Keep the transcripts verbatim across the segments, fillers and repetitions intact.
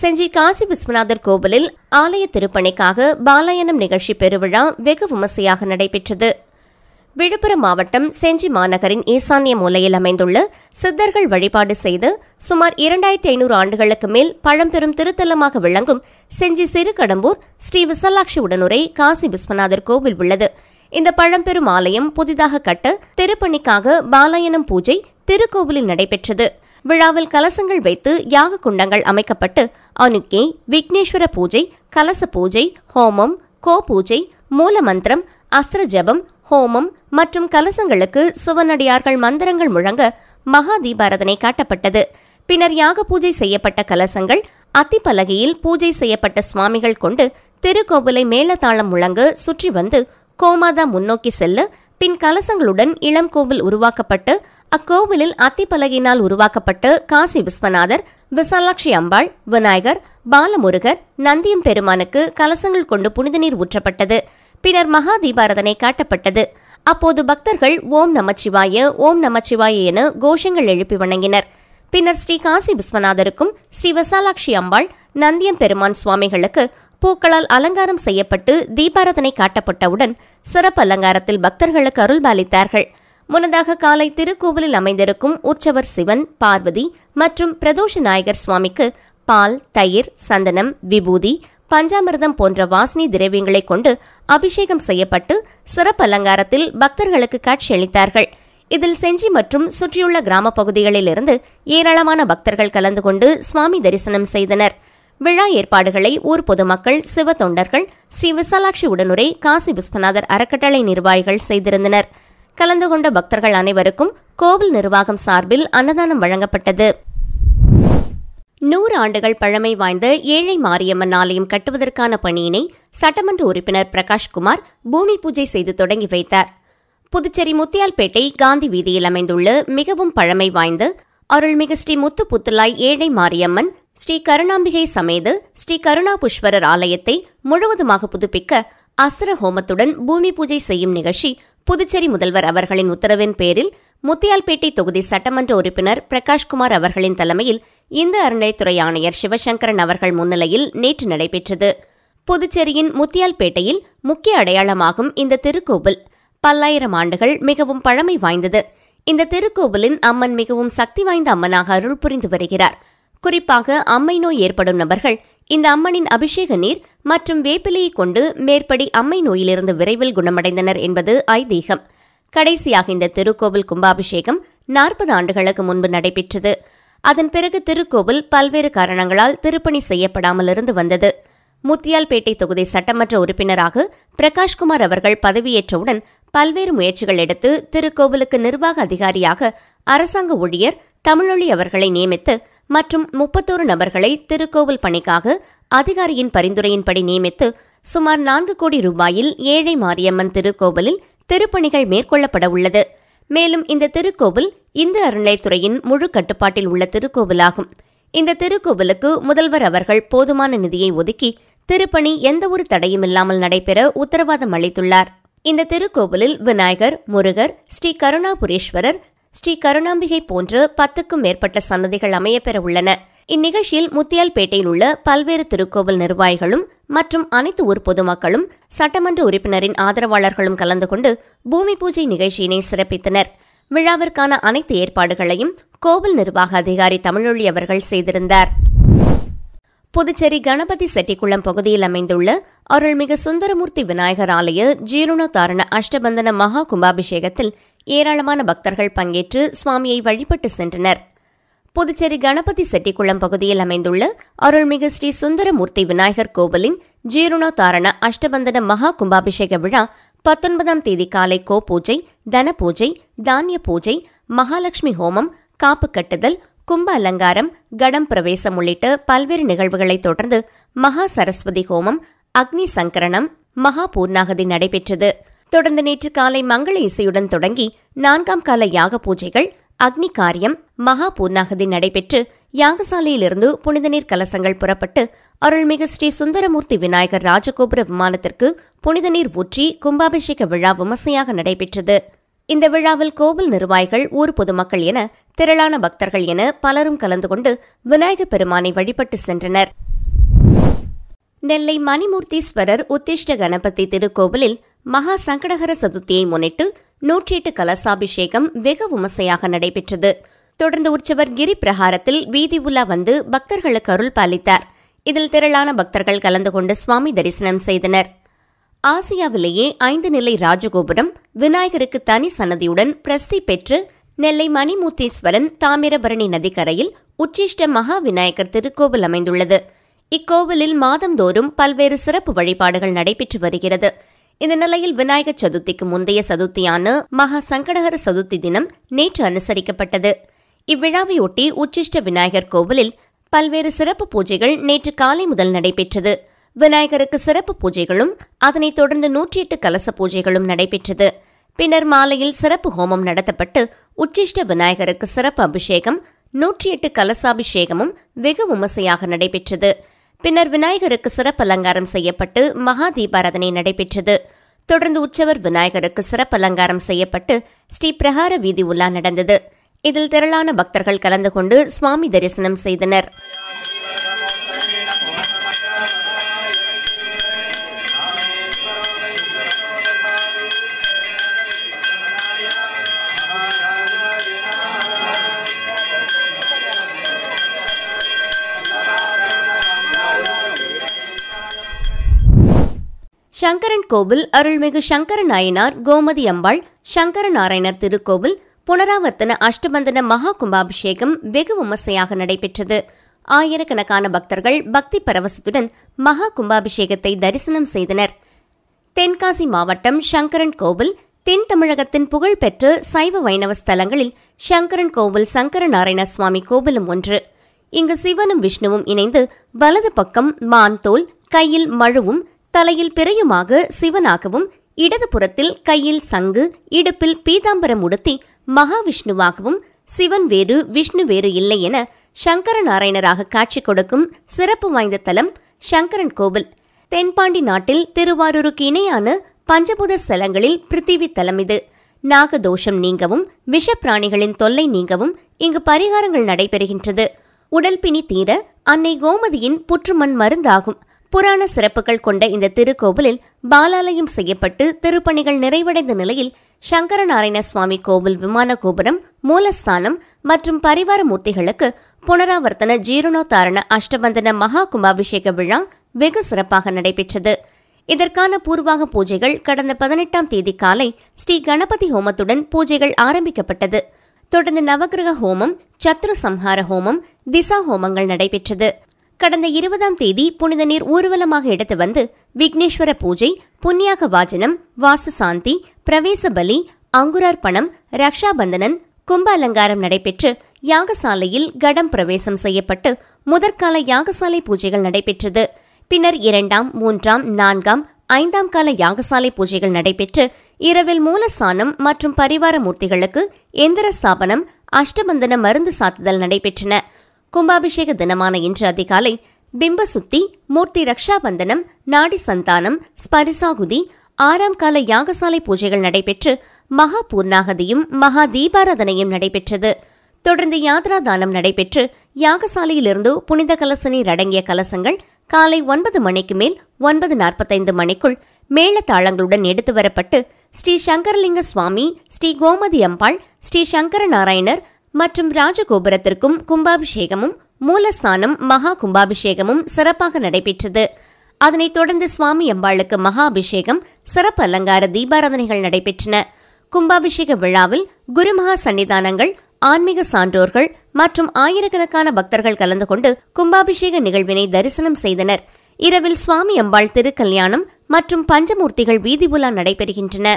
செஞ்சி காசி விஸ்வநாதர் கோவிலில் ஆலய திருப்பணிக்காக பாலாயனம் நிகழ்ச்சி பெருவிழா வெகு விமர்சையாக நடைபெற்றது. விழுப்புரம் மாவட்டம் செஞ்சி மாநகரின் ஈசான்ய மூலையில் அமைந்துள்ள சித்தர்கள் வழிபாடு செய்து சுமார் இரண்டாயிரத்தி ஐநூறு ஆண்டுகளுக்கு மேல் பழம்பெரும் திருத்தலமாக விளங்கும் செஞ்சி சிறுகடம்பூர் ஸ்ரீ விசாலாட்சி உடனுரை காசி விஸ்வநாதர் கோவில் உள்ளது. இந்த பழம்பெரும் ஆலயம் புதிதாக கட்ட திருப்பணிக்காக பாலாயனம் பூஜை திருக்கோவிலில் நடைபெற்றது. விழாவில் கலசங்கள் வைத்து யாக குண்டங்கள் அமைக்கப்பட்டு அனுக்கே, விக்னேஸ்வர பூஜை, கலச பூஜை, ஹோமம், கோ பூஜை, மூல மந்திரம், அஸ்திர ஜபம், ஹோமம் மற்றும் கலசங்களுக்கு சிவனடியார்கள் மந்திரங்கள் முழங்க மகா தீபாரதனை காட்டப்பட்டது. பின்னர் யாக பூஜை செய்யப்பட்ட கலசங்கள் அத்திப்பலகையில் பூஜை செய்யப்பட்ட சுவாமிகள் கொண்டு திருக்கோவிலை மேளதாளம் முழங்க சுற்றி வந்து கோமாதா முன்னோக்கி செல்ல, பின் கலசங்களுடன் இளம் கோவில் உருவாக்கப்பட்டு அக்கோவிலில் அத்திப்பலகையினால் உருவாக்கப்பட்ட காசி விஸ்வநாதர், விசாலாட்சி அம்பாள், விநாயகர், பாலமுருகர், நந்தியம் பெருமானுக்கு கலசங்கள் கொண்டு புனித நீர் ஊற்றப்பட்டது. பின்னர் மகா தீபாரதனை காட்டப்பட்டது. அப்போது பக்தர்கள் ஓம் நமச்சிவாய, ஓம் நமச்சிவாய என கோஷங்கள் எழுப்பி வணங்கினர். பின்னர் ஸ்ரீ காசி விஸ்வநாதருக்கும் ஸ்ரீ விசாலாட்சி அம்பாள், நந்தியம் பெருமான் சுவாமிகளுக்கு பூக்களால் அலங்காரம் செய்யப்பட்டு தீபாரதனை காட்டப்பட்டவுடன் சிறப்பு அலங்காரத்தில் பக்தர்களுக்கு அருள்பாலித்தார்கள். முன்னதாக காலை திருக்கோவிலில் அமைந்திருக்கும் உற்சவர் சிவன், பார்வதி மற்றும் பிரதோஷ நாயகர் சுவாமிக்கு பால், தயிர், சந்தனம், விபூதி, பஞ்சாமிர்தம் போன்ற வாசனை திரவியங்களை கொண்டு அபிஷேகம் செய்யப்பட்டு சிறப்பு அலங்காரத்தில் பக்தர்களுக்கு காட்சியளித்தார்கள். இதில் செஞ்சி மற்றும் சுற்றியுள்ள கிராம பகுதிகளிலிருந்து ஏராளமான பக்தர்கள் கலந்து கொண்டு சுவாமி தரிசனம் செய்தனர். விழா ஏற்பாடுகளை ஊர் பொதுமக்கள், சிவ தொண்டர்கள், ஸ்ரீ விசாலாட்சி உடனுரை காசி விஸ்வநாதர் அறக்கட்டளை நிர்வாகிகள் செய்திருந்தனர். கலந்து கொண்ட பக்தர்கள் அனைவருக்கும் கோவில் நிர்வாகம் சார்பில் அன்னதானம் வழங்கப்பட்டது. நூறு ஆண்டுகள் பழமை வாய்ந்த ஏழை மாரியம்மன் ஆலயம் கட்டுவதற்கான பணியினை சட்டமன்ற உறுப்பினர் பிரகாஷ்குமார் பூமி பூஜை செய்து தொடங்கி வைத்தார். புதுச்சேரி முத்தியால்பேட்டை காந்தி வீதியில் அமைந்துள்ள மிகவும் பழமை வாய்ந்த அருள்மிகு ஸ்ரீ முத்து புத்துலாய் ஏழை மாரியம்மன் ஸ்ரீ கருணாம்பிகை சமேத ஸ்ரீ கருணாபுஷ்வரர் ஆலயத்தை முழுவதுமாக புதுப்பிக்க அசுர ஹோமத்துடன் பூமி பூஜை செய்யும் நிகழ்ச்சி புதுச்சேரி முதல்வர் அவர்களின் உத்தரவின் பேரில் முத்தியால்பேட்டை தொகுதி சட்டமன்ற உறுப்பினர் பிரகாஷ்குமார் அவர்களின் தலைமையில் இந்து அறநிலையத்துறை ஆணையர் சிவசங்கரன் அவர்கள் முன்னிலையில் நேற்று நடைபெற்றது. புதுச்சேரியின் முத்தியால்பேட்டையில் முக்கிய அடையாளமாகும் இந்த திருக்கோவில் பல்லாயிரம் ஆண்டுகள் மிகவும் பழமை வாய்ந்தது. இந்த திருக்கோவிலின் அம்மன் மிகவும் சக்தி வாய்ந்த அம்மனாக அருள் புரிந்து வருகிறார். குறிப்பாக அம்மை நோய் ஏற்படும் நபர்கள் இந்த அம்மனின் அபிஷேக நீர் மற்றும் வேப்பிலையை கொண்டு மேற்படி அம்மை நோயிலிருந்து விரைவில் குணமடைந்தனர் என்பது ஐதீகம். கடைசியாக இந்த திருக்கோவில் கும்பாபிஷேகம் நாற்பது ஆண்டுகளுக்கு முன்பு நடைபெற்றது. அதன் பிறகு திருக்கோவில் பல்வேறு காரணங்களால் திருப்பணி செய்யப்படாமல் இருந்து வந்தது. முத்தியால்பேட்டை தொகுதி சட்டமன்ற உறுப்பினராக பிரகாஷ்குமார் அவர்கள் பதவியேற்றவுடன் பல்வேறு முயற்சிகள் எடுத்து திருக்கோவிலுக்கு நிர்வாக அதிகாரியாக அரசாங்க ஊழியர் தமிழொலி அவர்களை நியமித்து மற்றும் முப்பத்தோரு நபர்களை திருக்கோவில் பணிக்காக அதிகாரியின் பரிந்துரையின்படி நியமித்து சுமார் நான்கு கோடி ரூபாயில் ஏழை மாரியம்மன் திருக்கோவிலில் திருப்பணிகள் மேற்கொள்ளப்பட உள்ளது. மேலும் இந்த திருக்கோவில் இந்து அறநிலையத்துறையின் முழு கட்டுப்பாட்டில் உள்ள திருக்கோவிலாகும். இந்த திருக்கோவிலுக்கு முதல்வர் அவர்கள் போதுமான நிதியை ஒதுக்கி திருப்பணி எந்தவொரு தடையுமில்லாமல் நடைபெற உத்தரவாதம் அளித்துள்ளார். இந்த திருக்கோவிலில் விநாயகர், முருகர், ஸ்ரீ கருணாபுரீஸ்வரர், ஸ்ரீ கருணாம்பிகை போன்ற பத்துக்கும் மேற்பட்ட சன்னதிகள் அமையப்பெற உள்ளன. இந்நிகழ்ச்சியில் முத்தியால்பேட்டையில் உள்ள பல்வேறு திருக்கோவில் நிர்வாகிகளும் மற்றும் அனைத்து ஊர் பொதுமக்களும் சட்டமன்ற உறுப்பினரின் ஆதரவாளர்களும் கலந்து கொண்டு பூமி பூஜை நிகழ்ச்சியினை சிறப்பித்தனர். விழாவிற்கான அனைத்து ஏற்பாடுகளையும் கோவில் நிர்வாக அதிகாரி தமிழொலி அவர்கள் செய்திருந்தார். புதுச்சேரி கணபதி செட்டிக்குளம் பகுதியில் அமைந்துள்ள அருள்மிகு சுந்தரமூர்த்தி விநாயகர் ஆலய ஜீரணோத்தாரண அஷ்டபந்தன மகா கும்பாபிஷேகத்தில் ஏராளமான பக்தர்கள் பங்கேற்று சுவாமியை வழிபட்டு சென்றனர். புதுச்சேரி கணபதி செட்டிக்குளம் பகுதியில் அமைந்துள்ள அருள்மிகு ஸ்ரீ சுந்தரமூர்த்தி விநாயகர் கோவிலின் ஜீரணோத்தாரண அஷ்டபந்தன மகா கும்பாபிஷேக விழா பத்தொன்பதாம் தேதி காலை கோ பூஜை, தன பூஜை, தானிய பூஜை, மகாலட்சுமி ஹோமம், காப்பு கட்டுதல், கும்ப அலங்காரம், கடம் பிரவேசம் உள்ளிட்ட பல்வேறு நிகழ்வுகளைத் தொடர்ந்து மகா சரஸ்வதி ஹோமம், அக்னி சங்கரணம், மகா பூர்ணாகதி நடைபெற்றது. தொடர்ந்து நேற்று காலை மங்கள இசையுடன் தொடங்கி நான்காம் கால யாக பூஜைகள், அக்னி காரியம், மகா பூர்ணாகதி நடைபெற்று யாகசாலையிலிருந்து புனித நீர் கலசங்கள் புறப்பட்டு அருள்மிகு ஸ்ரீ சுந்தரமூர்த்தி விநாயகர் ராஜகோபுர விமானத்திற்கு புனித நீர் ஊற்றி கும்பாபிஷேக விழா விமர்சையாக நடைபெற்றது. இந்த விழாவில் கோவில் நிர்வாகிகள், ஊர் பொதுமக்கள் என திரளான பக்தர்கள் என பலரும் கலந்து கொண்டு விநாயகப் பெருமானை வழிபட்டு சென்றனர். நெல்லை மணிமூர்த்தீஸ்வரர் உத்திஷ்ட கணபதி திருக்கோவிலில் மகா சங்கடஹர சதுர்த்தியை முன்னிட்டு நூற்றி எட்டு கலசாபிஷேகம் வெகு விமர்சையாக நடைபெற்றது. தொடர்ந்து உற்சவர் கிரி பிரகாரத்தில் வீதி உலா வந்து பக்தர்களுக்கு அருள் பாலித்தார். இதில் திரளான பக்தர்கள் கலந்து கொண்டு சுவாமி தரிசனம் செய்தனர். ஆசியாவிலேயே ஐந்து நிலை ராஜகோபுரம் விநாயகருக்கு தனி சன்னதியுடன் பிரசித்தி பெற்று நெல்லை மணிமூர்த்தீஸ்வரன் தாமிரபரணி நதிக்கரையில் உச்சிஷ்ட மகா விநாயகர் திருக்கோவில் அமைந்துள்ளது. இக்கோவிலில் மாதந்தோறும் பல்வேறு சிறப்பு வழிபாடுகள் நடைபெற்று வருகிறது. இந்த நிலையில் விநாயகர் சதுர்த்திக்கு முந்தைய சதுர்த்தியான மகா சங்கடஹர சதுர்த்தி தினம் நேற்று அனுசரிக்கப்பட்டது. இவ்விழாவையொட்டி உச்சிஷ்ட விநாயகர் கோவிலில் பல்வேறு சிறப்பு பூஜைகள் நேற்று காலை முதல் நடைபெற்றது. விநாயகருக்கு சிறப்பு பூஜைகளும் அதனைத் தொடர்ந்து நூற்றி எட்டு கலச பூஜைகளும் நடைபெற்றது. பின்னர் மாலையில் சிறப்பு ஹோமம் நடத்தப்பட்டு உச்சிஷ்ட விநாயகருக்கு சிறப்பு அபிஷேகம் நூற்றி எட்டு கலசாபிஷேகமும் வெகு விமர்சையாக நடைபெற்றது. பின்னர் விநாயகருக்கு சிறப்பு அலங்காரம் செய்யப்பட்டு மகா தீபாராதனை நடைபெற்றது. தொடர்ந்து உற்சவர் விநாயகருக்கு சிறப்பு அலங்காரம் செய்யப்பட்டு ஸ்ரீ பிரகார வீதி உலா நடந்தது. இதில் திரளான பக்தர்கள் கலந்து கொண்டு சுவாமி தரிசனம் செய்தனர். சங்கரன் கோவில் அருள்மிகு சங்கர நாயனார் கோமதி அம்பாள் சங்கர நாராயணர் திருக்கோவில் புனராவர்த்தன அஷ்டபந்தன மகா கும்பாபிஷேகம் வெகு விமர்சையாக நடைபெற்றது. ஆயிரக்கணக்கான பக்தர்கள் பக்தி பரவசத்துடன் மகா கும்பாபிஷேகத்தை தரிசனம் செய்தனர். தென்காசி மாவட்டம் சங்கரன் கோவில் தென் தமிழகத்தின் புகழ்பெற்ற சைவ வைணவ ஸ்தலங்களில் சங்கரன் கோவில் சங்கர நாராயண சுவாமி கோவிலும் ஒன்று. இங்கு சிவனும் விஷ்ணுவும் இணைந்து வலது பக்கம் மான் தோல், கையில் மழுவும் தலையில் பிறையுமாக சிவனாகவும், இடது புறத்தில் கையில் சங்கு, இடுப்பில் பீதாம்பரம் உடுத்தி மகாவிஷ்ணுவாகவும், சிவன் வேறு விஷ்ணு வேறு இல்லை என சங்கர நாராயணராக காட்சி கொடுக்கும் சிறப்பு வாய்ந்த தலம் சங்கரன் கோவில். தென்பாண்டி நாட்டில் திருவாரூருக்கு இணையான பஞ்சபூத ஸ்தலங்களில் பிருத்திவி தலம் இது. நாகதோஷம் நீங்கவும் விஷப்பிராணிகளின் தொல்லை நீங்கவும் இங்கு பரிகாரங்கள் நடைபெறுகின்றது. உடல் பிணி தீர அன்னை கோமதியின் புற்றுமண் மருந்தாகும். புராண சிறப்புகள் கொண்ட இந்த திருக்கோவிலில் பாலாலயம் செய்யப்பட்டு திருப்பணிகள் நிறைவடைந்த நிலையில் சங்கர நாராயண சுவாமி கோவில் விமான கோபுரம், மூலஸ்தானம் மற்றும் பரிவார மூர்த்திகளுக்கு புனராவர்த்தன ஜீரணோத்தாரண அஷ்டபந்தன மகா கும்பாபிஷேக விழா வெகு சிறப்பாக நடைபெற்றது. இதற்கான பூர்வாக பூஜைகள் கடந்த பதினெட்டாம் தேதி காலை ஸ்ரீ கணபதி ஹோமத்துடன் பூஜைகள் ஆரம்பிக்கப்பட்டது. தொடர்ந்து நவகிரக ஹோமம், சத்ரு சம்ஹார ஹோமம், திசா ஹோமங்கள் நடைபெற்றது. கடந்த இருபதாம் தேதி புனித நீர் ஊர்வலமாக எடுத்து வந்து விக்னேஸ்வர பூஜை, புண்ணியாக வாஜனம், வாசசாந்தி, பிரவேச பலி, அங்குரார்ப்பணம், ரக்ஷாபந்தனன், கும்ப அலங்காரம் நடைபெற்று யாகசாலையில் கடம் பிரவேசம் செய்யப்பட்டு முதற்கால யாகசாலை பூஜைகள் நடைபெற்றது. பின்னர் இரண்டாம், மூன்றாம், நான்காம், ஐந்தாம் கால யாகசாலை பூஜைகள் நடைபெற்று இரவில் மூலசானம் மற்றும் பரிவார மூர்த்திகளுக்கு எந்திர ஸ்தாபனம், அஷ்டபந்தன மருந்து சாத்துதல் நடைபெற்றன. கும்பாபிஷேக தினமான இன்று அதிகாலை பிம்ப சுத்தி, மூர்த்தி ரக்ஷாபந்தனம், நாடி சந்தானம், ஸ்பரிசாகுதி, ஆறாம் கால யாகசாலை பூஜைகள் நடைபெற்று மகா பூர்ணாகதியும் மகா தீபாராதனையும் நடைபெற்றது. தொடர்ந்து யாத்ரா தானம் நடைபெற்று யாகசாலையிலிருந்து புனித கலச நீர் அடங்கிய கலசங்கள் காலை ஒன்பது மணிக்கு மேல் ஒன்பது நாற்பத்தைந்து மணிக்குள் மேளதாளங்களுடன் எடுத்து வரப்பட்டு ஸ்ரீ சங்கரலிங்க சுவாமி, ஸ்ரீ கோமதி அம்பாள், ஸ்ரீ சங்கர நாராயணர் மற்றும் ராஜகோபுரத்திற்கும் கும்பாபிஷேகமும் மூலஸ்தானம் மகா கும்பாபிஷேகமும் சிறப்பாக நடைபெற்றது. அதனைத் தொடர்ந்து சுவாமி அம்பாளுக்கு மகா அபிஷேகம், சிறப்பு அலங்கார தீபாராதனைகள் நடைபெற்றன. கும்பாபிஷேக விழாவில் குருமகா சன்னிதானங்கள், ஆன்மீக சான்றோர்கள் மற்றும் ஆயிரக்கணக்கான பக்தர்கள் கலந்து கொண்டு கும்பாபிஷேக நிகழ்வினை தரிசனம் செய்தனர். இரவில் சுவாமி அம்பாள் திருக்கல்யாணம் மற்றும் பஞ்சமூர்த்திகள் வீதி உலா நடைபெறுகின்றன.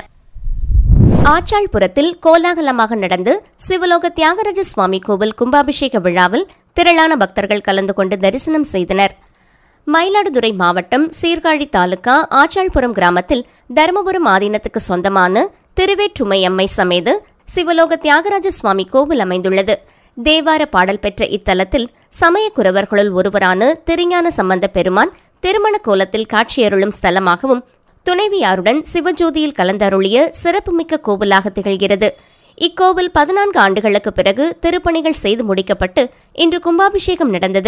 ஆச்சாள்புரத்தில் கோலாகலமாக நடந்து சிவலோக தியாகராஜ சுவாமி கோவில் கும்பாபிஷேக விழாவில் திரளான பக்தர்கள் கலந்து கொண்டு தரிசனம் செய்தனர். மயிலாடுதுறை மாவட்டம் சீர்காழி தாலுகா ஆச்சாள்புரம் கிராமத்தில் தருமபுரம் ஆதீனத்துக்கு சொந்தமான திருவேற்றுமையம்மை சமேத சிவலோக தியாகராஜ சுவாமி கோவில் அமைந்துள்ளது. தேவார பாடல் பெற்ற இத்தலத்தில் சமயக்குறவர்களுள் ஒருவரான திருஞான சம்பந்த பெருமான் திருமண கோலத்தில் காட்சியருளும் ஸ்தலமாகவும் துணைவியாருடன் சிவஜோதியில் கலந்தருளிய சிறப்புமிக்க கோவிலாக திகழ்கிறது. இக்கோவில் பதினான்கு ஆண்டுகளுக்கு பிறகு திருப்பணிகள் செய்து முடிக்கப்பட்டு இன்று கும்பாபிஷேகம் நடந்தது.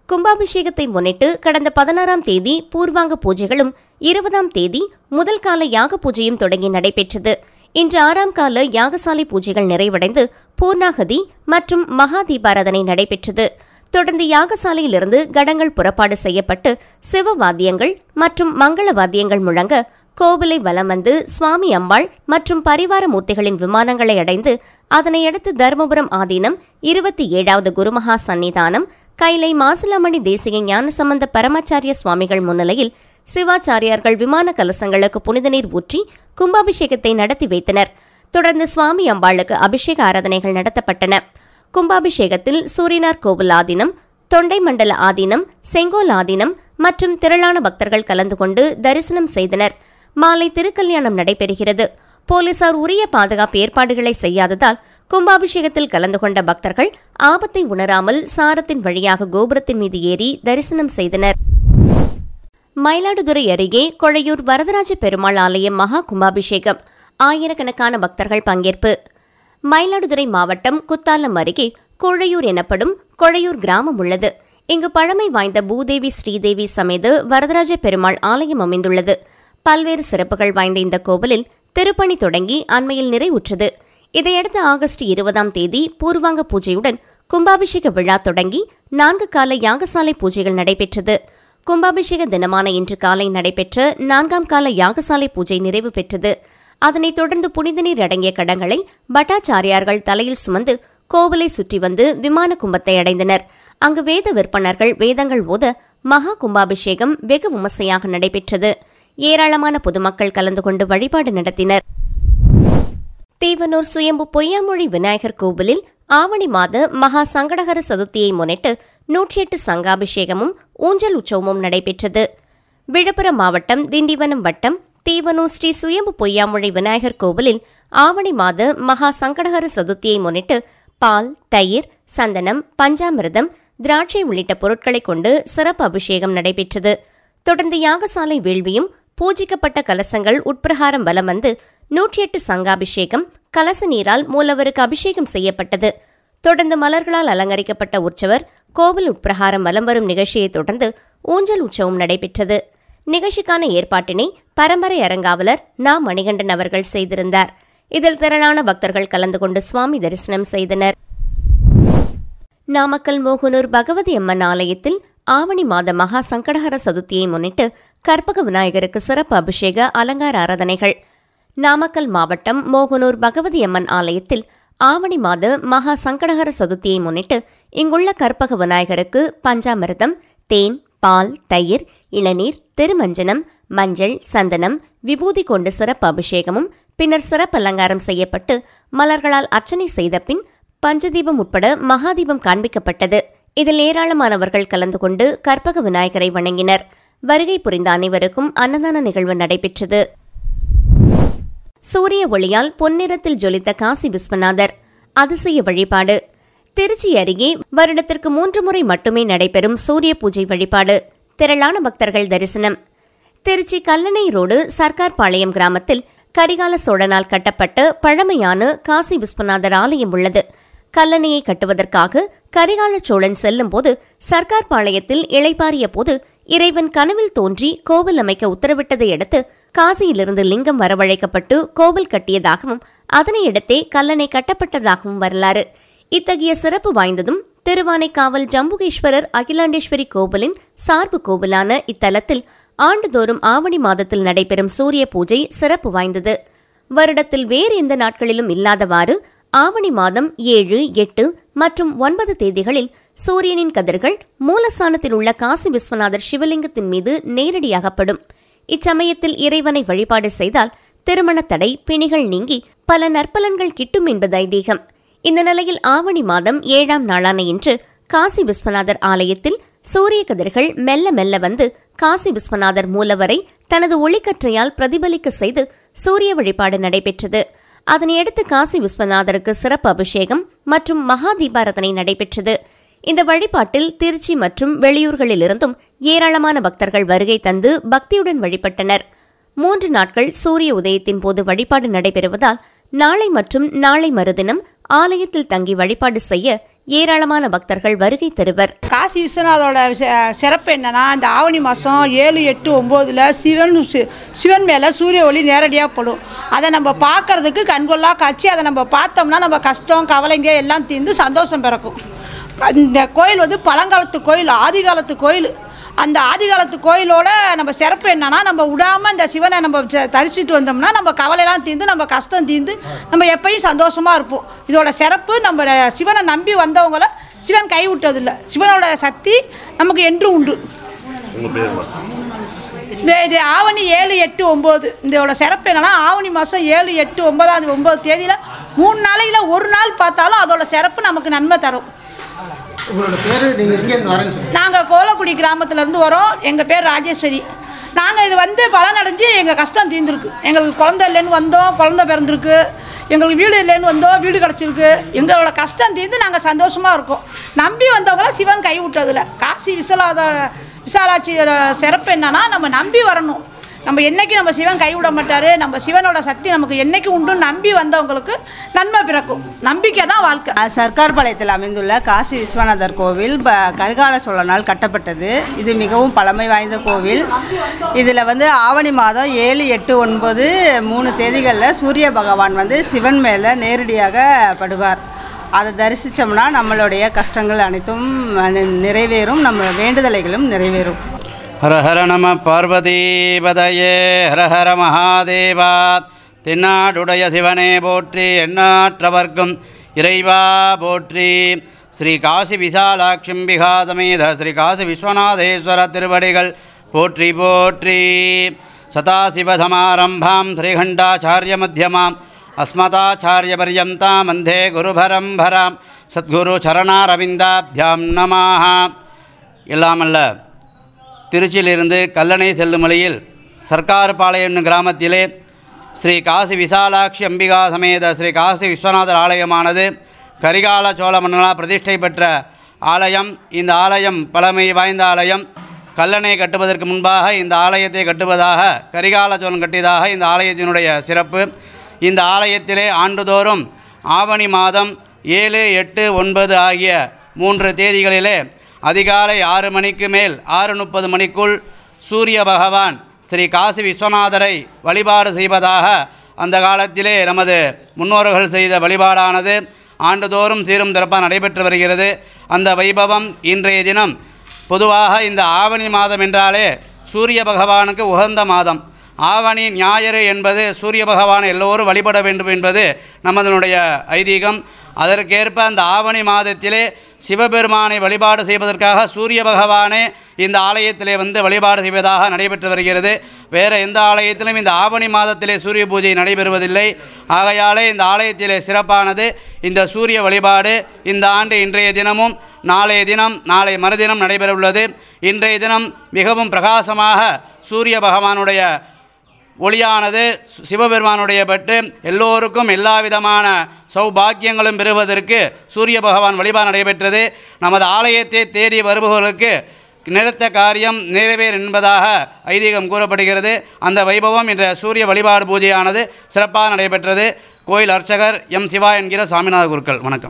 கும்பாபிஷேகத்தை முன்னிட்டு கடந்த பதினாறாம் தேதி பூர்வாங்க பூஜைகளும் இருபதாம் தேதி முதல் கால யாக பூஜையும் தொடங்கி நடைபெற்றது. இன்று ஆறாம் கால யாகசாலை பூஜைகள் நிறைவடைந்து பூர்ணாகதி மற்றும் மகா தீபாராதனை நடைபெற்றது. தொடர்ந்து யாகசாலையிலிருந்து கடங்கள் புறப்பாடு செய்யப்பட்டு சிவவாத்தியங்கள் மற்றும் மங்கள வாத்தியங்கள் முழங்க கோவிலை வலம் வந்து சுவாமி அம்பாள் மற்றும் பரிவார மூர்த்திகளின் விமானங்களை அடைந்து அதனையடுத்து தருமபுரம் ஆதீனம் இருபத்தி ஏழாவது குருமகா சன்னிதானம் கைலை மாசிலாமணி தேசிய ஞானசம்பந்த பரமாச்சாரிய சுவாமிகள் முன்னிலையில் சிவாச்சாரியார்கள் விமான கலசங்களுக்கு புனித நீர் ஊற்றி கும்பாபிஷேகத்தை நடத்தி வைத்தனர். தொடர்ந்து சுவாமி அம்பாளுக்கு அபிஷேக ஆராதனைகள் நடத்தப்பட்டன. கும்பாபிஷேகத்தில் சூரியனார் கோவில் ஆதீனம், தொண்டை மண்டல ஆதீனம், செங்கோல் ஆதீனம் மற்றும் திரளான பக்தர்கள் கலந்து கொண்டு தரிசனம் செய்தனர். மாலை திருக்கல்யாணம் நடைபெறுகிறது. போலீசார் உரிய பாதுகாப்பு ஏற்பாடுகளை செய்யாததால் கும்பாபிஷேகத்தில் கலந்து கொண்ட பக்தர்கள் ஆபத்தை உணராமல் சாரத்தின் வழியாக கோபுரத்தின் மீது ஏறி தரிசனம் செய்தனர். மயிலாடுதுறை அருகே கொழையூர் வரதராஜ பெருமாள் ஆலய மகா கும்பாபிஷேகம், ஆயிரக்கணக்கான பக்தர்கள் பங்கேற்பு. மயிலாடுதுறை மாவட்டம் குத்தாலம் அருகே கொழையூர் எனப்படும் கொழையூர் கிராமம் உள்ளது. இங்கு பழமை வாய்ந்த பூதேவி ஸ்ரீதேவி சமேத வரதராஜ பெருமாள் ஆலயம் அமைந்துள்ளது. பல்வேறு சிறப்புகள் வாய்ந்த இந்த கோவிலில் திருப்பணி தொடங்கி அண்மையில் நிறைவுற்றது. இதையடுத்து ஆகஸ்ட் இருபதாம் தேதி பூர்வாங்க பூஜையுடன் கும்பாபிஷேக விழா தொடங்கி நான்கு கால யாகசாலை பூஜைகள் நடைபெற்றது. கும்பாபிஷேக தினமான இன்று காலை நடைபெற்ற நான்காம் கால யாகசாலை பூஜை நிறைவு பெற்றது. அதனைத் தொடர்ந்து புனித நீர் அடங்கிய கடங்களை பட்டாச்சாரியார்கள் தலையில் சுமந்து கோவிலை சுற்றி வந்து விமான கும்பத்தை அடைந்தனர். அங்கு வேத விற்பனர்கள் வேதங்கள் ஓத மகா கும்பாபிஷேகம் வெகு விமர்சையாக நடைபெற்றது. ஏராளமான பொதுமக்கள் கலந்து கொண்டு வழிபாடு நடத்தினர். தீவனூர் சுயம்பு பொய்யாமொழி விநாயகர் கோவிலில் ஆவணி மாத மகா சங்கடகர சதுர்த்தியை முன்னிட்டு நூற்றி எட்டு சங்காபிஷேகமும் ஊஞ்சல் உற்சவமும் நடைபெற்றது. விழுப்புரம் மாவட்டம் திண்டிவனம் வட்டம் தீவனூர் ஸ்ரீ சுயம்பு பொய்யாமொழி விநாயகர் கோவிலில் ஆவணி மாத மகா சங்கடகர சதுர்த்தியை முன்னிட்டு பால், தயிர், சந்தனம், பஞ்சாமிர்தம், திராட்சை உள்ளிட்ட பொருட்களை கொண்டு சிறப்பு அபிஷேகம் நடைபெற்றது. தொடர்ந்து யாகசாலை வேள்வியும் பூஜிக்கப்பட்ட கலசங்கள் உட்பிரகாரம் வலம் வந்து நூற்றி எட்டு சங்காபிஷேகம் கலச நீரால் மூலவருக்கு அபிஷேகம் செய்யப்பட்டது. தொடர்ந்து மலர்களால் அலங்கரிக்கப்பட்ட உற்சவர் கோவில் உட்பிரகாரம் வலம் வரும் நிகழ்ச்சியை தொடர்ந்து ஊஞ்சல் உற்சவம் நடைபெற்றது. நிகழ்ச்சிக்கான ஏற்பாட்டினை பரம்பரை அரங்காவலர் நா மணிகண்டன் அவர்கள் செய்திருந்தார். இதில் திரளான பக்தர்கள் கலந்து கொண்டு சுவாமி தரிசனம் செய்தனர். நாமக்கல் மோகனூர் பகவதி அம்மன் ஆலயத்தில் ஆவணி மாத மகா சங்கடஹர சதுர்த்தியை முன்னிட்டு கற்பக விநாயகருக்கு சிறப்பு அபிஷேக அலங்கார ஆராதனைகள். நாமக்கல் மாவட்டம் மோகனூர் பகவதி அம்மன் ஆலயத்தில் ஆவணி மாத மகா சங்கடஹர சதுர்த்தியை முன்னிட்டு இங்குள்ள கற்பக விநாயகருக்கு பஞ்சாமிர்தம், தேன், பால், தயிர், இளநீர், திருமஞ்சனம், மஞ்சள், சந்தனம், விபூதி கொண்டு சிறப்பு அபிஷேகமும் பின்னர் சிறப்பு அலங்காரம் செய்யப்பட்டு மலர்களால் அர்ச்சனை செய்த பின் பஞ்சதீபம் உட்பட மகாதீபம் காண்பிக்கப்பட்டது. இதில் ஏராளமானவர்கள் கலந்து கொண்டு கற்பக விநாயகரை வணங்கினர். வருகை புரிந்த அனைவருக்கும் அன்னதான நிகழ்வு நடைபெற்றது. சூரிய ஒளியால் பொன்னிறத்தில் ஜொலித்த காசி விஸ்வநாதர் அதிசய வழிபாடு. திருச்சி அருகே வருடத்திற்கு மூன்று முறை மட்டுமே நடைபெறும் சூரிய பூஜை வழிபாடு. திரளான பக்தர்கள் தரிசனம். திருச்சி கல்லணை ரோடு சர்க்கார் பாளையம் கிராமத்தில் கரிகால சோழனால் கட்டப்பட்ட பழமையான காசி விஸ்வநாதர் ஆலயம் உள்ளது. கல்லணையை கட்டுவதற்காக கரிகால சோழன் செல்லும் போது சர்க்கார் பாளையத்தில் இளைப்பாறிய போது இறைவன் கனவில் தோன்றி கோவில் அமைக்க உத்தரவிட்டதை அடுத்து காசியிலிருந்து லிங்கம் வரவழைக்கப்பட்டு கோவில் கட்டியதாகவும் அதனையடுத்தே கல்லணை கட்டப்பட்டதாகவும் வரலாறு. இத்தகைய சிறப்பு வாய்ந்ததும் திருவானைக்காவல் ஜம்புகேஸ்வரர் அகிலாண்டேஸ்வரி கோவிலின் சார்பு கோவிலான இத்தலத்தில் ஆண்டுதோறும் ஆவணி மாதத்தில் நடைபெறும் சூரிய பூஜை சிறப்பு வாய்ந்தது. வருடத்தில் வேறு எந்த நாட்களிலும் இல்லாதவாறு ஆவணி மாதம் ஏழு, எட்டு மற்றும் ஒன்பது தேதிகளில் சூரியனின் கதிர்கள் மூலஸ்தானத்தில் உள்ள காசி விஸ்வநாதர் சிவலிங்கத்தின் மீது நேரடியாகப்படும். இச்சமயத்தில் இறைவனை வழிபாடு செய்தால் திருமண தடை, பிணிகள் நீங்கி பல நற்பலன்கள் கிட்டும் என்பது ஐதீகம். இந்த நிலையில் ஆவணி மாதம் ஏழாம் நாளான இன்று காசி விஸ்வநாதர் ஆலயத்தில் சூரிய கதிர்கள் மெல்ல மெல்ல வந்து காசி விஸ்வநாதர் மூலவரை தனது ஒளிக்கற்றையால் பிரதிபலிக்க செய்து சூரிய வழிபாடு நடைபெற்றது. அதனையடுத்து காசி விஸ்வநாதருக்கு சிறப்பு அபிஷேகம் மற்றும் மகா தீபாராதனை நடைபெற்றது. இந்த வழிபாட்டில் திருச்சி மற்றும் வெளியூர்களிலிருந்தும் ஏராளமான பக்தர்கள் வருகை தந்து பக்தியுடன் வழிபட்டனர். மூன்று நாட்கள் சூரிய உதயத்தின் போது வழிபாடு நடைபெறுவதால் நாளை மற்றும் நாளை மறுதினம் ஆலயத்தில் தங்கி வழிபாடு செய்ய ஏராளமான பக்தர்கள் வருகை தருவர். காசி விஸ்வநாதோட சிறப்பு என்னன்னா, இந்த ஆவணி மாதம் ஏழு எட்டு ஒம்போதில் சிவன் சிவன் மேலே சூரிய ஒளி நேரடியாக படும். அதை நம்ம பார்க்கறதுக்கு கண்கொள்ளா காட்சி. அதை நம்ம பார்த்தோம்னா நம்ம கஷ்டம் கவலைங்க எல்லாம் தீர்ந்து சந்தோஷம் பிறக்கும். இந்த கோயில் வந்து பழங்காலத்து கோயில், ஆதி காலத்து கோயில். அந்த ஆதி காலத்து கோயிலோட நம்ம சிறப்பு என்னன்னா, நம்ம விடாமல் இந்த சிவனை நம்ம தரிசிட்டு வந்தோம்னா நம்ம கவலையெல்லாம் தீர்ந்து நம்ம கஷ்டம் தீர்ந்து நம்ம எப்பயும் சந்தோஷமாக இருப்போம். இதோட சிறப்பு, நம்ம சிவனை நம்பி வந்தவங்கள சிவன் கைவிட்டதில்லை. சிவனோட சக்தி நமக்கு என்றும் உண்டு. இது ஆவணி ஏழு எட்டு ஒம்பது இதோட சிறப்பு என்னன்னா, ஆவணி மாதம் ஏழு எட்டு ஒன்பதாம் ஒம்பது தேதியில் மூணு நாளையில் ஒரு நாள் பார்த்தாலும் அதோட சிறப்பு நமக்கு நன்மை தரும். நாங்கள் கோலக்குடி கிராமத்திலேருந்து வரோம். எங்கள் பேர் ராஜேஸ்வரி. நாங்கள் இது வந்து பலனடைஞ்சு எங்கள் கஷ்டம் தீர்ந்துருக்கு. எங்களுக்கு குழந்தை இல்லைன்னு வந்தோம், குழந்தை பிறந்திருக்கு. எங்களுக்கு வீடு இல்லைன்னு வந்தோம், வீடு கிடச்சிருக்கு. எங்களோட கஷ்டம் தீர்ந்து நாங்கள் சந்தோஷமாக இருக்கோம். நம்பி வந்தவங்கள சிவன் கைவிட்டதில்லை. காசி விசாலாத விசாலாட்சியோட சிறப்பு என்னன்னா, நம்ம நம்பி வரணும். நம்ம என்றைக்கு நம்ம சிவன் கைவிட மாட்டார். நம்ம சிவனோட சக்தி நமக்கு என்றைக்கு உண்டு. நம்பி வந்தவங்களுக்கு நன்மை பிறக்கும். நம்பிக்கை தான் வாழ்க்கை. சர்க்கார் பாளையத்தில் அமைந்துள்ள காசி விஸ்வநாதர் கோவில் கரிகால சோழனால் கட்டப்பட்டது. இது மிகவும் பழமை வாய்ந்த கோவில். இதில் வந்து ஆவணி மாதம் ஏழு எட்டு ஒன்பது மூணு தேதிகளில் சூரிய பகவான் வந்து சிவன் மேலே நேரடியாக படுவார். அதை தரிசித்தோம்னா நம்மளுடைய கஷ்டங்கள் அனைத்தும் நிறைவேறும், நம்ம வேண்டுதலைகளும் நிறைவேறும். ஹர ஹர நம பார்வதிபதயே ஹர ஹர மகாதேவா. தென்னாடுடைய சிவனே போற்றி, எண்ணாற்றவர்க்கும் இறைவா போற்றி. ஸ்ரீ காசி விசாலாட்சிம்பிகா சமேத ஸ்ரீ காசி விஸ்வநாதேஸ்வர திருவடிகள் போற்றி போற்றி. சதாசிவசமாரம்பாம் ஸ்ரீகண்டாச்சாரிய மத்தியமாம் அஸ்மதாச்சாரிய பர்யந்தாம் வந்தே குருபரம்பராம் சத்குரு சரணாரவிந்தாப்தியாம் நமாக. இல்லாமல்ல திருச்சியிலிருந்து கல்லணை செல்லும் வழியில் சர்க்கார்பாளையம் என்னும் கிராமத்திலே ஸ்ரீ காசி விசாலாட்சி அம்பிகா சமேத ஸ்ரீ காசி விஸ்வநாதர் ஆலயமானது கரிகால சோழ மன்னனால் பிரதிஷ்டை பெற்ற ஆலயம். இந்த ஆலயம் பழமை வாய்ந்த ஆலயம். கல்லணை கட்டுவதற்கு முன்பாக இந்த ஆலயத்தை கட்டுவதாக கரிகால சோழன் கட்டியதாக இந்த ஆலயத்தினுடைய சிறப்பு. இந்த ஆலயத்திலே ஆண்டுதோறும் ஆவணி மாதம் ஏழு எட்டு ஒன்பது ஆகிய மூன்று தேதிகளிலே அதிகாலை ஆறு மணிக்கு மேல் ஆறு முப்பது மணிக்குள் சூரிய பகவான் ஸ்ரீ காசி விஸ்வநாதரை வழிபாடு செய்வதாக அந்த காலத்திலே நமது முன்னோர்கள் செய்த வழிபாடானது ஆண்டுதோறும் சீரும் சிறப்பாக நடைபெற்று வருகிறது. அந்த வைபவம் இன்றைய தினம் பொதுவாக இந்த ஆவணி மாதம் என்றாலே சூரிய பகவானுக்கு உகந்த மாதம். ஆவணி ஞாயிறு என்பது சூரிய பகவானை எல்லோரும் வழிபட வேண்டும் என்பது நமதனுடைய ஐதீகம். அதற்கேற்ப அந்த ஆவணி மாதத்திலே சிவபெருமானை வழிபாடு செய்வதற்காக சூரிய பகவானே இந்த ஆலயத்திலே வந்து வழிபாடு செய்வதாக நடைபெற்று வருகிறது. வேறு எந்த ஆலயத்திலும் இந்த ஆவணி மாதத்திலே சூரிய பூஜை நடைபெறுவதில்லை. ஆகையாலே இந்த ஆலயத்திலே சிறப்பானது இந்த சூரிய வழிபாடு. இந்த ஆண்டு இன்றைய தினமும் நாளைய தினம் நாளை மறுதினம் நடைபெறவுள்ளது. இன்றைய தினம் மிகவும் பிரகாசமாக சூரிய பகவானுடைய ஒளியானது சிவபெருமானுடைய பட்டு எல்லோருக்கும் எல்லா விதமான சௌபாக்கியங்களும் பெறுவதற்கு சூரிய பகவான் வழிபாடு நடைபெற்றது. நமது ஆலயத்தை தேடி வருபவர்களுக்கு நிறுத்த காரியம் நிறைவேறும் என்பதாக ஐதீகம் கூறப்படுகிறது. அந்த வைபவம் என்ற சூரிய வழிபாடு பூஜையானது சிறப்பாக நடைபெற்றது. கோயில் அர்ச்சகர் எம் சிவா என்கிற சாமிநாத குருக்கள். வணக்கம்.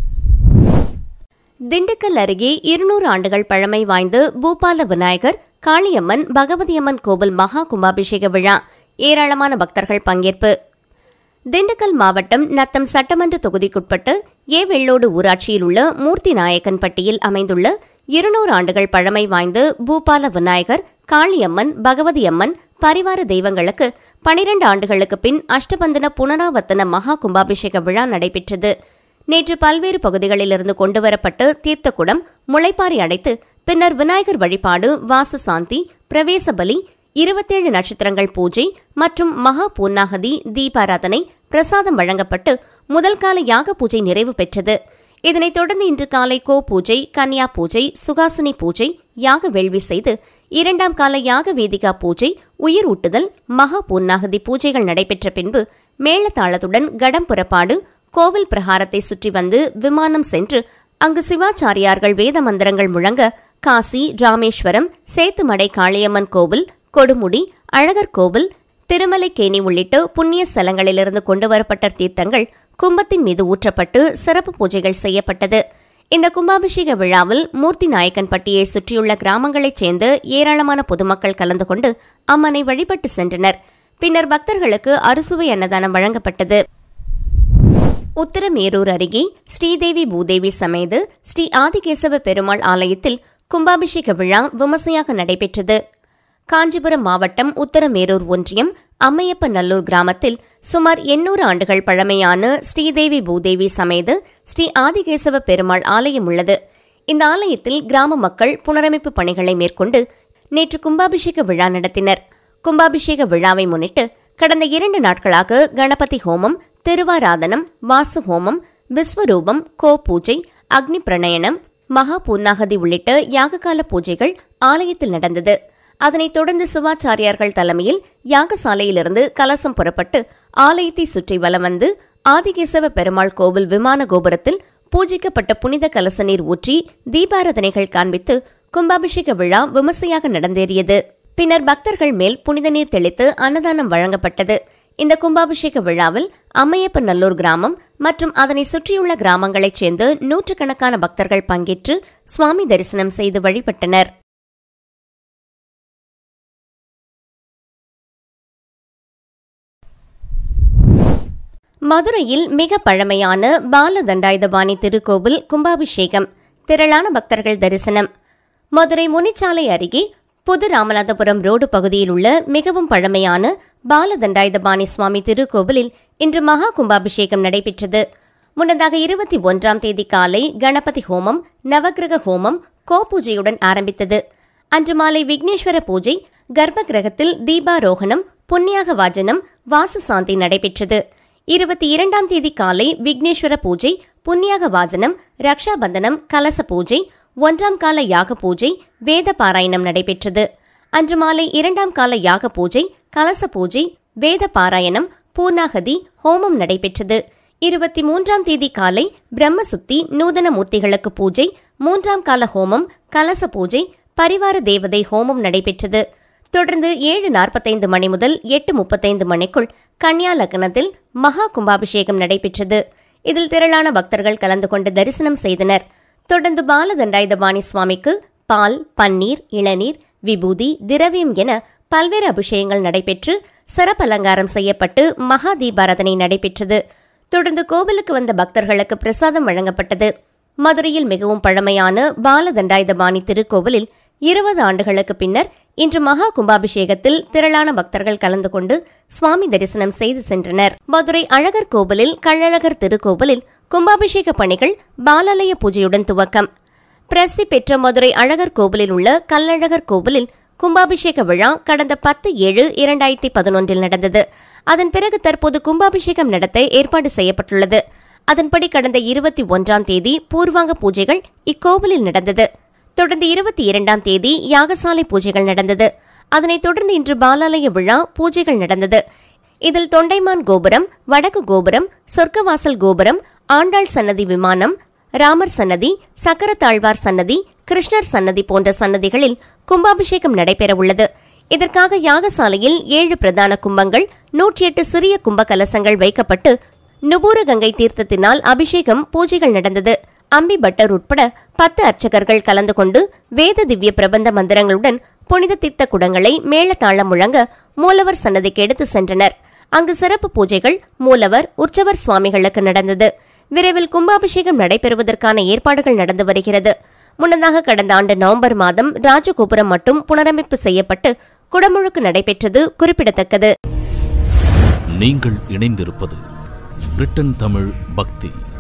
திண்டுக்கல் அருகே இருநூறு ஆண்டுகள் பழமை வாய்ந்த பூபால விநாயகர், காளியம்மன், பகவதியம்மன் கோவில் மகா கும்பாபிஷேக விழா ஏராளமான பக்தர்கள் பங்கேற்பு. திண்டுக்கல் மாவட்டம் நத்தம் சட்டமன்ற தொகுதிக்குட்பட்ட ஏ வெள்ளோடு ஊராட்சியில் உள்ள மூர்த்தி நாயக்கன்பட்டியில் அமைந்துள்ள இருநூறு ஆண்டுகள் பழமை வாய்ந்த பூபால விநாயகர், காளியம்மன், பகவதியம்மன் பரிவார தெய்வங்களுக்கு பனிரண்டு ஆண்டுகளுக்கு பின் அஷ்டபந்தன புனராவர்த்தன மகா கும்பாபிஷேக விழா நடைபெற்றது. நேற்று பல்வேறு பகுதிகளிலிருந்து கொண்டுவரப்பட்டு தீர்த்தக்குடம் முளைப்பாரி அடைத்து பின்னர் விநாயகர் வழிபாடு, வாச சாந்தி, பிரவேச பலி, இருபத்தேழு நட்சத்திரங்கள் பூஜை மற்றும் மகா பூர்ணாகதி தீபாராதனை பிரசாதம் வழங்கப்பட்டு முதல் கால யாக பூஜை நிறைவு பெற்றது. இதனைத் தொடர்ந்து இன்று காலை கோ பூஜை, கன்யா பூஜை, சுகாசினி பூஜை, யாக வேள்வி செய்து இரண்டாம் கால யாக வேதிகா பூஜை, உயிர் ஊட்டுதல், மகா பூர்ணாகதி பூஜைகள் நடைபெற்ற பின்பு மேளதாளத்துடன் கடம் புறப்பாடு, கோவில் பிரகாரத்தை சுற்றி வந்து விமானம் சென்று அங்கு சிவாச்சாரியார்கள் வேத மந்திரங்கள் முழங்க காசி, ராமேஸ்வரம், சேத்துமடை காளியம்மன் கோவில், கொடுமுடி, அழகர் கோவில், திருமலைக்கேணி உள்ளிட்ட புண்ணிய ஸ்தலங்களிலிருந்து கொண்டுவரப்பட்ட தீர்த்தங்கள் கும்பத்தின் மீது ஊற்றப்பட்டு சிறப்பு பூஜைகள் செய்யப்பட்டது. இந்த கும்பாபிஷேக விழாவில் மூர்த்தி நாயக்கன்பட்டியை சுற்றியுள்ள கிராமங்களைச் சேர்ந்த ஏராளமான பொதுமக்கள் கலந்து கொண்டு அம்மனை வழிபட்டு சென்றனர். பின்னர் பக்தர்களுக்கு அறுசுவை அன்னதானம் வழங்கப்பட்டது. உத்தரமேரூர் அருகே ஸ்ரீதேவி பூதேவி சமேத ஸ்ரீ ஆதிகேசவ பெருமாள் ஆலயத்தில் கும்பாபிஷேக விழா விமர்சையாக நடைபெற்றது. காஞ்சிபுரம் மாவட்டம் உத்தரமேரூர் ஒன்றியம் அம்மையப்ப நல்லூர் கிராமத்தில் சுமார் எண்ணூறு ஆண்டுகள் பழமையான ஸ்ரீதேவி பூதேவி சமேத ஸ்ரீ ஆதிகேசவ பெருமாள் ஆலயம் உள்ளது. இந்த ஆலயத்தில் கிராம மக்கள் புனரமைப்பு பணிகளை மேற்கொண்டு நேற்று கும்பாபிஷேக விழா நடத்தினர். கும்பாபிஷேக விழாவை முன்னிட்டு கடந்த இரண்டு நாட்களாக கணபதி ஹோமம், திருவாராதனம், வாசு ஹோமம், விஸ்வரூபம், கோ பூஜை, அக்னி பிரணயனம், மகா பூர்ணாகதி உள்ளிட்ட யாககால பூஜைகள் ஆலயத்தில் நடந்தது. அதனைத் தொடர்ந்து சிவாச்சாரியார்கள் தலைமையில் யாகசாலையிலிருந்து கலசம் புறப்பட்டு ஆலயத்தை சுற்றி வலம் வந்து ஆதிகேசவ பெருமாள் கோவில் விமான கோபுரத்தில் பூஜிக்கப்பட்ட புனித கலச நீர் ஊற்றி தீபாராதனைகள் காண்பித்து கும்பாபிஷேக விழா விமர்சையாக நடந்தேறியது. பின்னர் பக்தர்கள் மேல் புனித நீர் தெளித்து அன்னதானம் வழங்கப்பட்டது. இந்த கும்பாபிஷேக விழாவில் அம்மையப்ப நல்லூர் கிராமம் மற்றும் அதனை சுற்றியுள்ள கிராமங்களைச் சேர்ந்து நூற்றுக்கணக்கான பக்தர்கள் பங்கேற்று சுவாமி தரிசனம் செய்து வழிபட்டனர். மதுரையில் மிக பழமையான பாலதண்டாயுதபாணி திருக்கோவில் கும்பாபிஷேகம், திரளான பக்தர்கள் தரிசனம். மதுரை முனிச்சாலை அருகே புது ராமநாதபுரம் ரோடு பகுதியில் உள்ள மிகவும் பழமையான பாலதண்டாயுதபாணி சுவாமி திருக்கோவிலில் இன்று மகா கும்பாபிஷேகம் நடைபெற்றது. முன்னதாக இருபத்தி ஒன்றாம் தேதி காலை கணபதி ஹோமம், நவகிரக ஹோமம், கோ பூஜையுடன் ஆரம்பித்தது. அன்று மாலை விக்னேஸ்வர பூஜை, கர்ப்ப கிரகத்தில் தீபாரோகணம், புண்ணியாக வாஜனம், வாசு சாந்தி நடைபெற்றது. இருபத்தி இரண்டாம் தேதி காலை விக்னேஸ்வர பூஜை, புண்ணியாக வாஜனம், ரக்ஷாபந்தனம், கலச பூஜை, ஒன்றாம் கால யாக பூஜை, வேத பாராயணம் நடைபெற்றது. அன்று மாலை இரண்டாம் கால யாக பூஜை, கலச பூஜை, வேத பாராயணம், பூர்ணாகதி, ஹோமம் நடைபெற்றது. இருபத்தி மூன்றாம் தேதி காலை பிரம்மசுத்தி, நூதன மூர்த்திகளுக்கு பூஜை, மூன்றாம் கால ஹோமம், கலச பூஜை, பரிவார தேவதை ஹோமம் நடைபெற்றது. தொடர்ந்து ஏழு நாற்பத்தைந்து மணி முதல் எட்டு முப்பத்தைந்து மணிக்குள் கன்னியா லக்னத்தில் மகா கும்பாபிஷேகம் நடைபெற்றது. இதில் திரளான பக்தர்கள் கலந்து கொண்டு தரிசனம் செய்தனர். தொடர்ந்து பாலதண்டாயுதபாணி சுவாமிக்கு பால், பன்னீர், இளநீர், விபூதி, திரவியம் என பல்வேறு அபிஷேகங்கள் நடைபெற்று சிறப்பலங்காரம் செய்யப்பட்டு மகா தீபாராதனை நடைபெற்றது. தொடர்ந்து கோவிலுக்கு வந்த பக்தர்களுக்கு பிரசாதம் வழங்கப்பட்டது. மதுரையில் மிகவும் பழமையான பாலதண்டாயுதபாணி திருக்கோவிலில் இருபது ஆண்டுகளுக்கு பின்னர் இன்று மகா கும்பாபிஷேகத்தில் திரளான பக்தர்கள் கலந்து கொண்டு சுவாமி தரிசனம் செய்து சென்றனர். மதுரை அழகர் கோவிலில் கள்ளழகர் திருக்கோவிலில் கும்பாபிஷேக பணிகள் பாலாலய பூஜையுடன் துவக்கம். பிரசித்தி பெற்ற மதுரை அழகர் கோவிலில் உள்ள கள்ளழகர் கோவிலில் கும்பாபிஷேக விழா கடந்த பத்து ஏழு இரண்டாயிரத்தி பதினொன்றில் நடந்தது. அதன் பிறகு தற்போது கும்பாபிஷேகம் நடத்த ஏற்பாடு செய்யப்பட்டுள்ளது. அதன்படி கடந்த இருபத்தி ஒன்றாம் தேதி பூர்வாங்க பூஜைகள் இக்கோவிலில் நடந்தது. தொடர்ந்து இருபத்தி இரண்டாம் தேதி யாகசாலை பூஜைகள் நடந்தது. அதனைத் தொடர்ந்து இன்று பாலாலய விழா பூஜைகள் நடந்தது. இதில் தொண்டைமான் கோபுரம், வடக்கு கோபுரம், சொர்க்கவாசல் கோபுரம், ஆண்டாள் சன்னதி விமானம், ராமர் சன்னதி, சக்கரத்தாழ்வார் சன்னதி, கிருஷ்ணர் சன்னதி போன்ற சன்னதிகளில் கும்பாபிஷேகம் நடைபெறவுள்ளது. இதற்காக யாகசாலையில் ஏழு பிரதான கும்பங்கள், நூற்றி எட்டு சிறிய கும்ப கலசங்கள் வைக்கப்பட்டு நுபூர கங்கை தீர்த்தத்தினால் அபிஷேகம் பூஜைகள் நடந்தது. அம்பி பட்டர் உட்பட பத்து அர்ச்சகர்கள் கலந்து கொண்டு வேத திவ்ய பிரபந்த மந்திரங்களுடன் புனித தீர்த்த குடங்களை மேளதாளம் முழங்க மூலவர் சன்னதிக்கு எடுத்து சென்றனர். அங்கு சிறப்பு பூஜைகள் மூலவர், உற்சவர் சுவாமிகளுக்கு நடந்தது. விரைவில் கும்பாபிஷேகம் நடைபெறுவதற்கான ஏற்பாடுகள் நடந்து வருகிறது. முன்னதாக கடந்த ஆண்டு நவம்பர் மாதம் ராஜகோபுரம் மட்டும் புனரமைப்பு செய்யப்பட்டு குடமுழுக்கு நடைபெற்றது குறிப்பிடத்தக்கது. நீங்கள் இணைந்திருப்பது பிரிட்டன் தமிழ் பக்தி.